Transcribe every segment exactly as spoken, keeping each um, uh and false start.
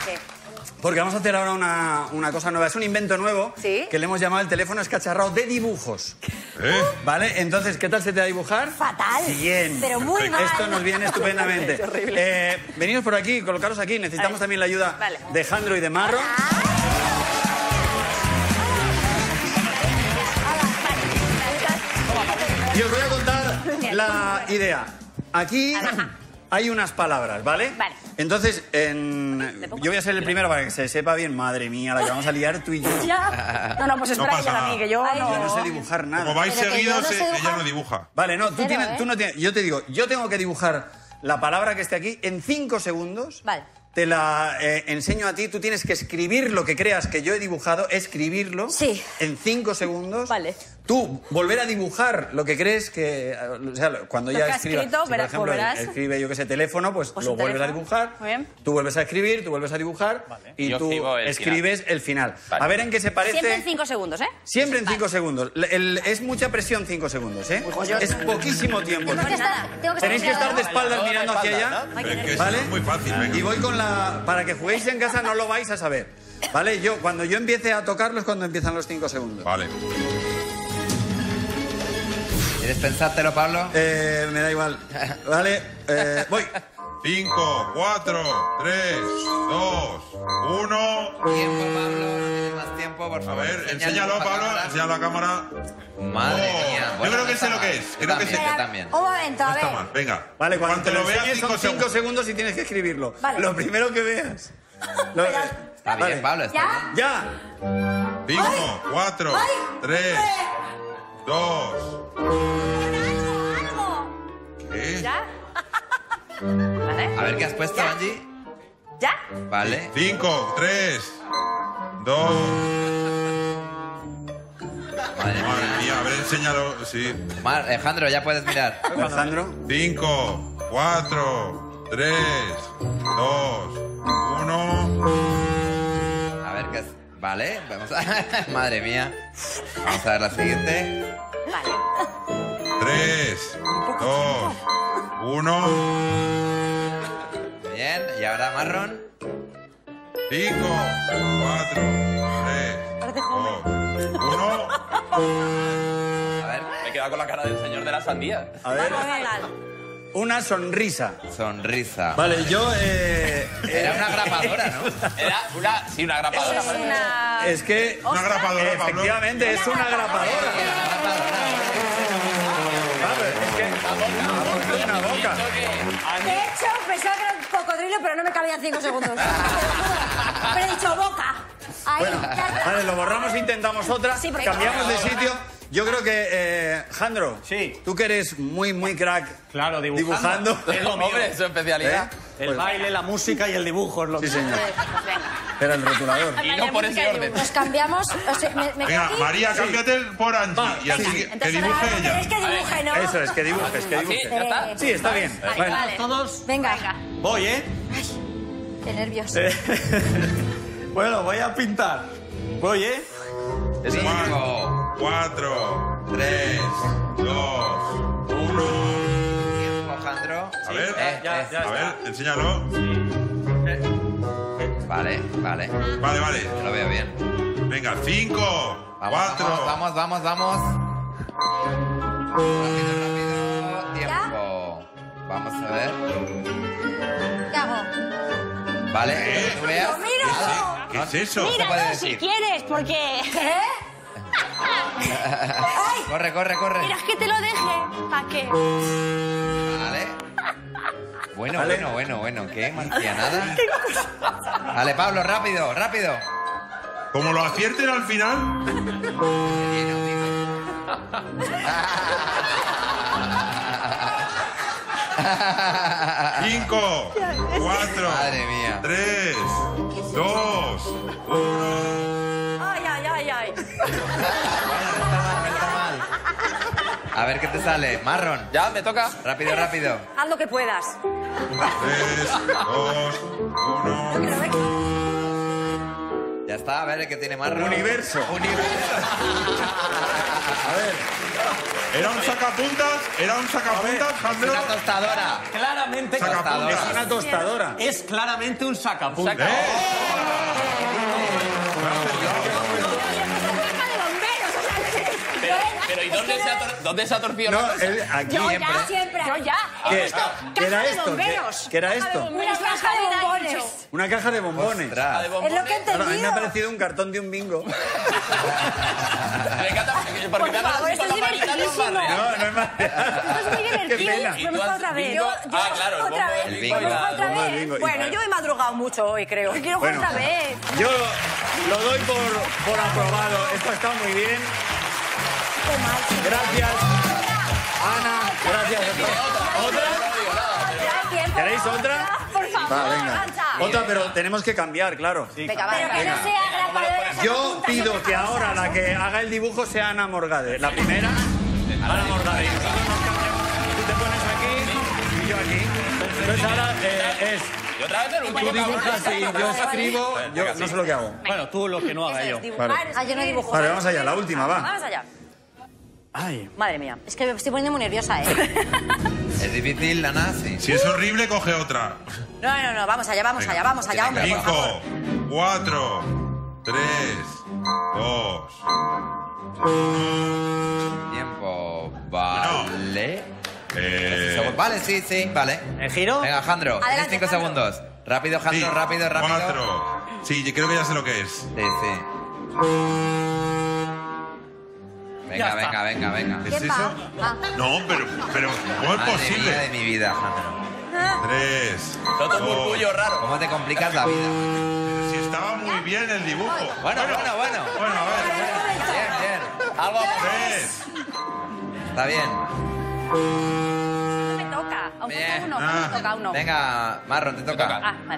qué? Porque vamos a hacer ahora una, una cosa nueva. Es un invento nuevo ¿Sí? que le hemos llamado el teléfono escacharrado de dibujos. ¿Eh? ¿Vale? Entonces, ¿qué tal se te da dibujar? Fatal. Bien. Pero muy mal. Esto nos viene estupendamente. Es horrible. Eh, veniros por aquí, colocaros aquí. Necesitamos Vale. también la ayuda Vale. de Jandro y de Marro. Y os voy a contar la idea. Aquí hay unas palabras, ¿vale? Vale. Entonces, en... yo voy a ser el primero para que se sepa bien. Madre mía, la que vamos a liar tú y yo. Ya. No, no, pues espera pasa que a nada. mí, que yo Yo no no... sé dibujar nada. Como vais Pero que seguidos, yo no sé eh, ella dibujar. no dibuja. Vale, no, tú, Cero, tienes, ¿eh? tú no tienes... Yo te digo, yo tengo que dibujar la palabra que esté aquí en cinco segundos. Vale. Te la eh, enseño a ti. Tú tienes que escribir lo que creas que yo he dibujado, escribirlo Sí. en cinco segundos. Vale. Tú volver a dibujar lo que crees que... O sea, cuando Lo ya que has escribas... escrito, si, verás- por ejemplo, volverás. escribe yo que sé, teléfono, pues, Pues lo un vuelves a teléfono. dibujar. Muy bien. Tú vuelves a escribir, tú vuelves a dibujar y Yo tú escribo el escribes el final. Vale. A ver en qué se parece... Siempre en cinco segundos, ¿eh? Siempre en cinco segundos. El- el- es mucha presión cinco segundos, ¿eh? Pues yo- Es poquísimo tiempo. Tengo que estar, tengo que Tenéis que estar de estar espaldas mirando hacia allá. Pero es que eso ¿Vale? es muy fácil, venga. Y voy con la... Para que juguéis en casa no lo vais a saber. ¿Vale? Yo, cuando yo empiece a tocarlo es cuando empiezan los cinco segundos. Vale. ¿Quieres pensártelo, Pablo? Eh, me da igual. Vale, eh, voy. Cinco, cuatro, tres, dos, uno. Tiempo, Pablo. No tienes más tiempo, por A favor. ver, enséñalo, a Pablo. cámara. Enséñalo a cámara. Madre Oh, mía. yo Bueno, creo no que está sé lo que mal. es. Yo Creo que también, sé. yo también. Un momento, a No está ver. mal. Venga. Vale, cuando te lo veas, enseñes son cinco cinco segundos. segundos y tienes que escribirlo. Vale. Lo primero que veas. Lo- Está Vale. bien, Pablo. Está ¿Ya? bien. ¡Ya! Cinco, cuatro, tres, dos. ¿Qué? ¿Ya? ¿Vale? A ver, ¿qué has puesto, ¿Ya? Angie? ¿Ya? Vale. Cinco, tres, dos. Madre Madre mía. mía, a ver, enséñalo. Sí. Mar- Alejandro, ya puedes mirar. Alejandro. Cinco, cuatro, tres, dos, uno. A ver, ¿qué es? Vale, vamos a... Madre mía. Vamos a ver la siguiente. Vale. Tres, dos, uno. Bien, y ahora marrón. Cinco, cuatro, tres, dos, uno. A ver, Me he quedado con la cara del señor de la sandía. A ver, Vamos a ver. una sonrisa. sonrisa. Vale, yo... Eh, Era eh, una grapadora, ¿no? Era una... Sí, una grapadora. Es una... Es que... Una grapadora, Pablo. Efectivamente, es una grapadora. Claro, es que... Una boca. De hecho, pensaba que era un cocodrilo, pero no me cabían cinco segundos. Pero he dicho boca. Ahí, Bueno, ya está. vale, lo borramos e intentamos otra. Sí, porque- Cambiamos de sitio. Yo creo que, eh, Jandro, Sí. tú que eres muy, muy crack Claro, dibujando. dibujando. Es lo mío. Hombre, es su especialidad. ¿Eh? El Pues- baile, la música y el dibujo es lo Sí, que... señor. Pues venga. Era el rotulador. Y no por ese orden. Nos cambiamos. O sea, me, me Venga, quedo aquí. María, cámbiate por Angie. Va, Y así sí. que- que Entonces, dibuje ahora ella. queréis que dibuje, ¿no? Eso es, que dibujes, que ¿Así? dibujes. ¿Ya está? Sí, está bien. Vale, Bueno, vale. ¿Todos? Venga. Voy, ¿eh? Qué nervios. Bueno, voy a pintar. Voy, ¿eh? Cinco. Cuatro, tres, dos, uno. Tiempo, Alejandro. A ver, Eh, ya, eh. ya. a ver, enséñalo. Vale, vale. Vale, vale. Yo lo veo bien. Venga, cinco, Vamos, cuatro. vamos, vamos, vamos, vamos. Rápido, rápido. Tiempo. Vamos a ver. ¿Qué hago? Vale, tú veas. ¡Lo miro! ¿Qué es eso? ¿Qué puede Míralo decir? si quieres, porque... ¿Qué? ¡Ay! Corre, corre, corre. Mira, que te lo deje. ¿Para qué? Vale. Bueno, Vale. bueno, bueno, bueno. ¿Qué? Marcianada. Vale, Pablo, rápido, rápido. Como lo acierten al final. Cinco, cuatro, Madre mía. tres, dos, uno. ¡Ay, ay, ay, ay! No está mal, no está mal. A ver qué te sale. Marrón. ¿Ya? ¿Me toca? Rápido, rápido. Haz lo que puedas. Tres, dos, uno. Pero ve que- Ya está, a ver el que tiene marrón. Universo. Universo. A ver. ¿Era un sacapuntas? ¿Era un sacapuntas, Jandro? Una tostadora. Claramente Sacapuntas. Es una tostadora. es claramente un sacapuntas. Saca- Pero, pero ¿y dónde se ha, tor- dónde se ha torcido No, la cosa? el- aquí. Yo Siempre. ya, siempre. Yo ya. ¿Qué, Caja ¿Qué era de esto? ¿Qué, bomberos. qué era Caja de esto? bomberos. Una caja de bombones. Una caja de bombones. Ostras. De Es lo que he Claro, a mí me ha entendido. parecido un cartón de un bingo. Me encanta porque Por me ha favor, esto es la varita de divertidísimo. barrea. No, no es más. Esto es muy Qué divertido. pena. Y tú Vamos has otra vez. bingo- Yo- yo- Ah, claro, el otra bombo vez. del El bingo. bingo. Vamos otra Bombo del vez. bingo. Y- Bueno, yo he madrugado mucho hoy, creo. Quiero jugar Bueno. otra vez. Yo lo doy por, por aprobado. Esto ha estado muy bien. Qué mal. Gracias. Ana, gracias. ¿Otra? Tiempo. ¿Queréis otra? Por favor, Va, venga. avanza. Otra, pero tenemos que cambiar, claro. Venga, Pero que no sea grapadora. Yo pido que ahora la que haga el dibujo sea Ana Morgade. La primera, Ana Morgade. Y nosotros nos cambiamos. Tú te pones aquí y yo aquí. Entonces ahora eh, es... Y otra vez el último. Tú dibujas y yo escribo. Yo no sé lo que hago. Bueno, tú lo que no haga yo. Dibujar. Ah, yo no dibujo. Vale, vamos allá. La última, va. Vamos allá. Ay. Madre mía. Es que me estoy poniendo muy nerviosa, ¿eh? Es difícil, la nazi. Si es horrible, coge otra. No, no, no. Vamos allá, vamos Venga. allá, vamos allá, hombre, por favor. Cinco, cuatro, tres, dos. Tiempo. Vale. Eh, Vale, sí, sí, vale. ¿El giro? Venga, Jandro, tienes Adelante, cinco Jandro. segundos. Rápido, sí, Jandro, rápido, rápido. Cuatro. Sí, yo creo que ya sé lo que es. Sí, sí. Venga, Ya está. venga, venga, venga. ¿Es ¿Quién va? eso? Ah. No, pero, pero ¿cómo es Madre mía de posible? mi vida, Jandro. Tres. Noto un dos. murmullo raro. ¿Cómo te complicas la vida? Si estaba muy bien el dibujo. Bueno, bueno, bueno. Bueno, a ver. Bien, bien. Algo Tres. Está bien. No me toca. Aunque Bien. sea uno, no Ah. me toca uno. Venga, Marron, te toca. toca. Ah, vale.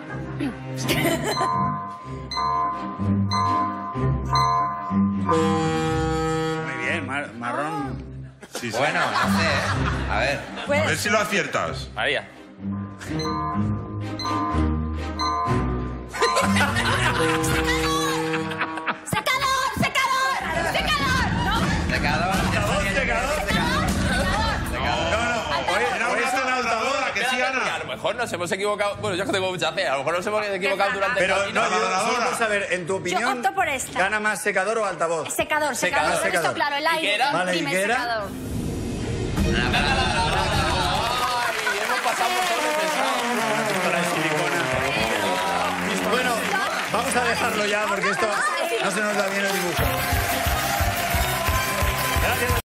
Muy bien, mar- marrón. Sí, sí. Bueno, no sé, ¿eh? A ver. A ver si lo aciertas. María. ¡Secador! ¡Secador! ¡Secador! ¿No? Secador. No, no, hoy, Era hoy una es una tonadora, que sí, Espérate, porque a Ana. lo mejor nos hemos equivocado. Bueno, yo que tengo mucha fe. A lo mejor nos hemos equivocado durante Pero el no, camino. yo solo lavadora. por saber, en tu opinión, opto por esta. ¿gana más secador o altavoz? Secador, secador. Secador, Esto secador. claro, el ¿Y aire. qué era? Vale, ¿y Dime, qué era? secador. Ay, hemos pasado por todo el pesado. Para silicona. Bueno, vamos a dejarlo ya porque esto no se nos da bien el dibujo. Gracias.